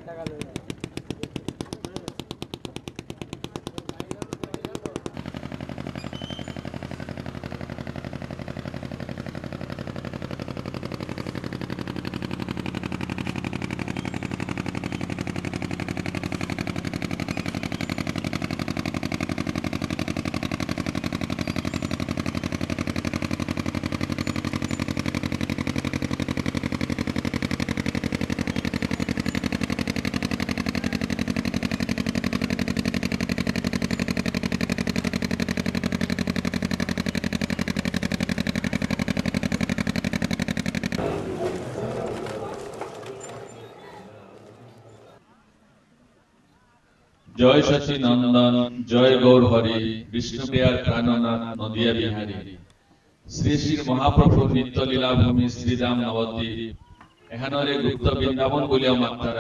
जय शशि नंदन जय गौरहरि विष्णुप्रिया प्राणनाथ नदिया बिहारी श्री श्री महाप्रभु नित्य लीला भूमि श्रीधाम नवद्वीप एहानरे गुप्त वृंदावन बोलिया मात्रा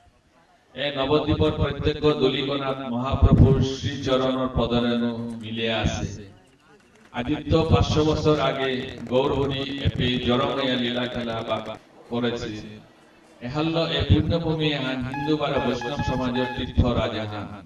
ए नवद्वीपर प्रत्येक दलिकनाथ महाप्रभु श्री चरण पदरेनु मिले आसे आदित्य 500 বছর आगे गौरहरि एपे जरमया लीला खेला करेছে एहल्लो ए पुण्यभूमि एहान हिंदू बारा वैष्णव समाजेर तीर्थ राजहान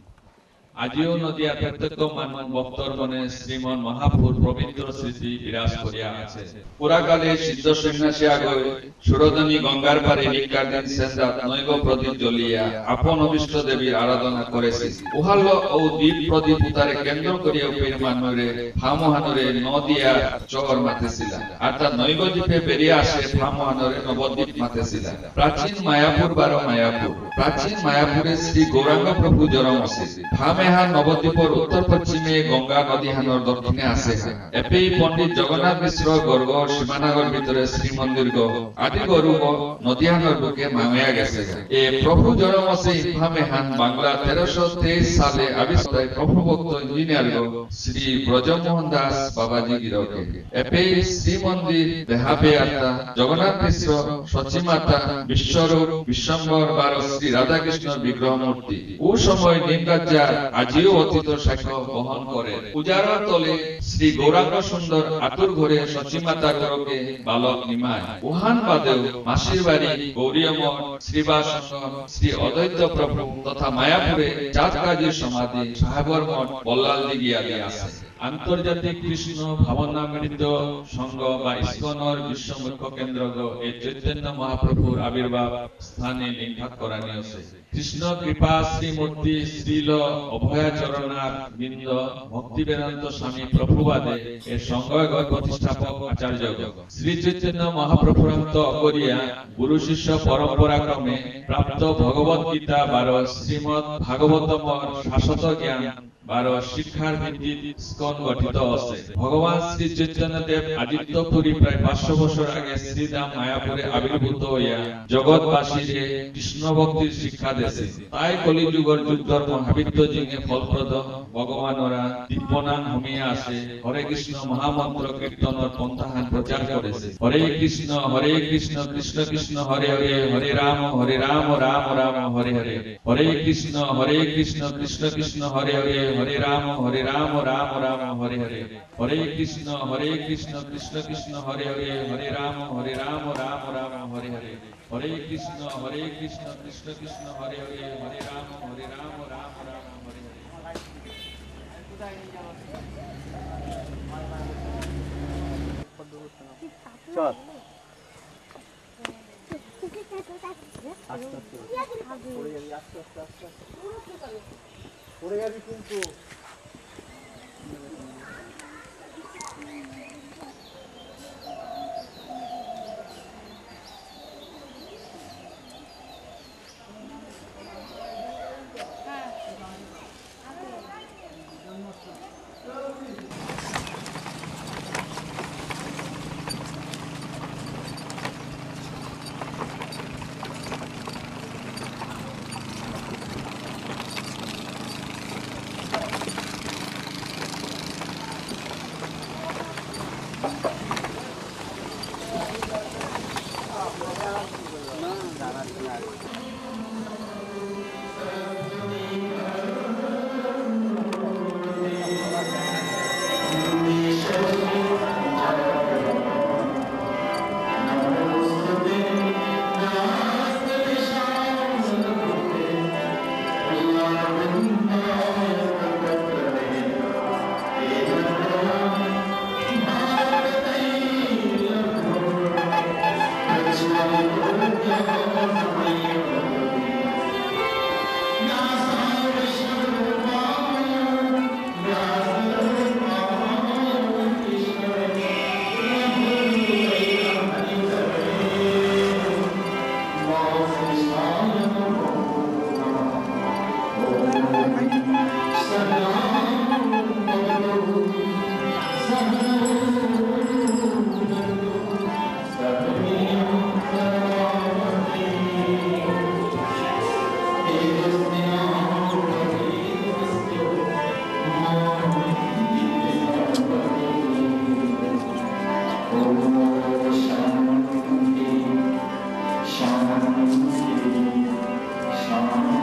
आजिओ नदिया प्रत्येक मानव भक्तर मने श्रीमन महापुर पवित्र स्मृति विराज करिया आछे पुराकाले सिद्ध सन्यासी आगे सुरधनी गंगार पारे निकादिन सेंदात नैग प्रदीप जलिया आपन अभिष्ट देवीर आराधना करेছে उहाल्लो ओ दीप प्रदीप उतारे केंद्र करिया उपेर मानरे फामहानरे नदिया चकर माथेছিলা আর তা নৈগ দ্বীপে বেরিয়ে আসে ফামহানরে নবদ্বীপ মাথেছিলা प्राचीन मायापुर बारो मायापुर प्राचीन मायापुरे श्री गौरांग प्रभु जन्म আছে फामेहान नवद्वीपर उत्तर पश्चिमे गंगा नदी हानर दक्षिणे आसे एपे पंडित जगन्नाथ मिश्र गर्ग सीमानगर भितरे श्री मंदिर गो आदि गरु नदी हानर बुके माया गेছে ए प्रभु जन्म আছে फामेहान बांग्ला 1323 साले आविष्कार प्रभु भक्त इंजिनियर गो श्री ब्रजमोहन दास बाबाजी गिरके एपे श्री मंदिर देहाबे आता जगन्नाथ मिश्र सची माता विश्वरूप विश्वम्बर बारो श्री राधा कृष्ण विग्रह मूर्ति ओ समय निमगाजा आजिओ अतीत साक्ष्य बहन करे पूजार तले श्री गौरांग सुंदर आतुर घरे सची माता गरके बालक निमाय उहान बादेव मासिर बाड़ी गौरीयमठ श्रीवास श्री अद्वैत प्रभु तथा मायापुरे चाँद काजीर समाधि साहेबर मठ बल्लाल दिघी आदि आछे आंतर्जातिक कृष्ण भावनामृत संघ बा इस्कनर विश्व मुख्य केंद्र ए चैतन्य महाप्रभुर आविर्भाव स्थाने लिंक करानी আছে कृष्ण कृपा श्रीमूर्ति श्रील अभयाचरणार बिंद भक्ति वेदांत स्वामी प्रभुपादे ए संघ प्रतिष्ठापक आचार्य श्री चैतन्य महाप्रभुरंत अगरिया गुरु शिष्य परंपरा क्रमे प्राप्त भगवत गीता 12 श्रीमद भागवतम शाश्वत ज्ञान 12 शिक्षार भित्तिक इस्कन गठित আছে भगवान श्री चैतन्य देव आदित्यपुरी प्राय 500 বছর আগে শ্রীধাম মায়াপুরে আবির্ভূত হইয়া জগৎবাসীকে কৃষ্ণ ভক্তির শিক্ষা দেছে তাই কলিযুগের যুগধর্ম হাবিত্য জিঙে ফলপ্রদ ভগবানরা দীপনাং হোমিয়া আসে হরে কৃষ্ণ মহামন্ত্র কীর্তনের পন্থাহান প্রচার করেছে হরে কৃষ্ণ কৃষ্ণ কৃষ্ণ হরে হরে হরে রাম রাম রাম হরে হরে হরে কৃষ্ণ কৃষ্ণ কৃষ্ণ হরে হরে हरे राम राम राम हरे हरे हरे कृष्ण कृष्ण कृष्ण हरे हरे हरे राम राम राम हरे हरे हरे कृष्ण कृष्ण कृष्ण हरे हरे हरे राम राम राम हरे हरे चल পড়ে যাবি কিন্তু Shanti, Shanti.